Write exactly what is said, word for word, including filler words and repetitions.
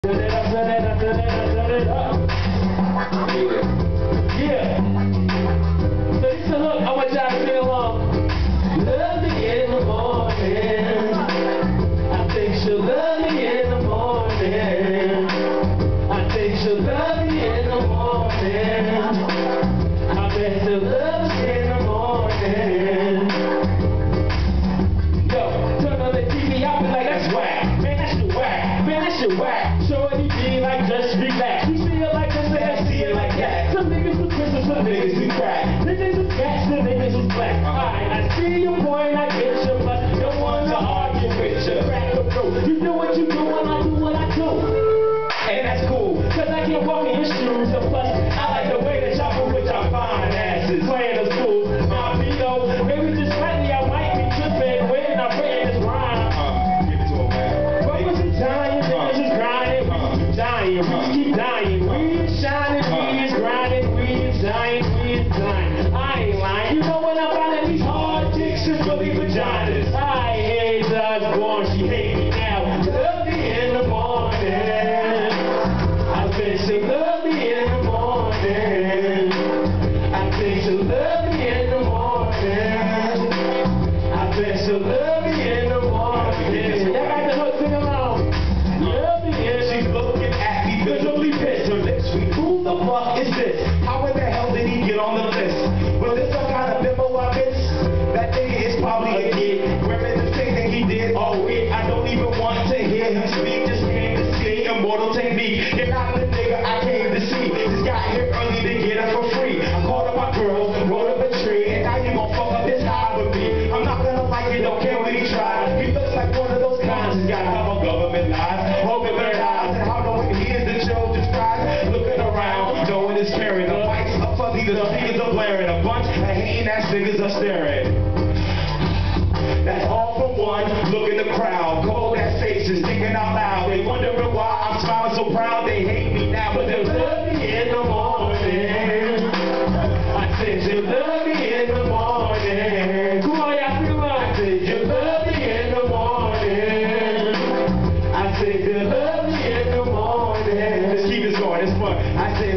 Turn it up, turn it up, turn it up, turn it up. Yeah. So this is a hook. I want y'all to sing along. Love me in the morning. I think she'll love me in the morning. I think she'll love me in the morning. I bet she'll love me in the morning. Yo, turn on the T V, I'll be like, that's whack. Man, that shit whack. Man, that shit whack. Shorty be like, just relax. You see it like this, and I see it like that. Some niggas do Christmas, some niggas do crack. Niggas is cats, some niggas is black. Alright, I see your point, I get your but don't want to argue with you. Crack or go. You do what you do, and I do what I do. And that's cool, cause I can't walk in your shoes. And plus, I like the way that y'all move with y'all fine asses. Playing the schools. Now, me though, maybe just slightly I might be tripping when I'm writing this rhyme. Uh, give it to him, man. What was it dying? Niggas is grinding, we keep dying, we keep dying. We is shining, we is grinding, we is dying, we is dying. I ain't lying, you know when I'm finding these hard dicks is really vaginas. I hate us born, she hate me now. Love me in the morning. I think she'll love me in the morning. I think she'll love me in the morning. I think she'll love me in the morning. Y'all got the hook, sing along. Love me in. She's looking at me visually pissed. Her lips sweet. Who the fuck is this? How in the hell did he get on the list? Was this some kind of memo I missed? That nigga is probably a kid. Wearing the thing that he did all week. I don't even want to hear him speak. Just came to see immortal technique. You're not the nigga I came to see. Just got here early to get her for free. I called up my girl, rode up a tree, and now you gon' fuck up this high with me. I'm not gonna like it, don't care what he tries. He looks like one of those clowns. He's got a couple government lies, hoping their eyes, and how knowing he is the children's prize. Looking around, knowing it's carrying the mics up fuzzy, the speakers are blaring. A bunch of hating ass niggas are staring. That's all for one. Look in the crowd, cold ass faces, thinking out loud. They wondering why I'm smiling so proud. They hate me now, but they'll love me in the morning. I said you love me in the morning. Come on, y'all sing along. I said you love me in the morning. I said you love me in the morning. Let's keep this going, it's fun. I said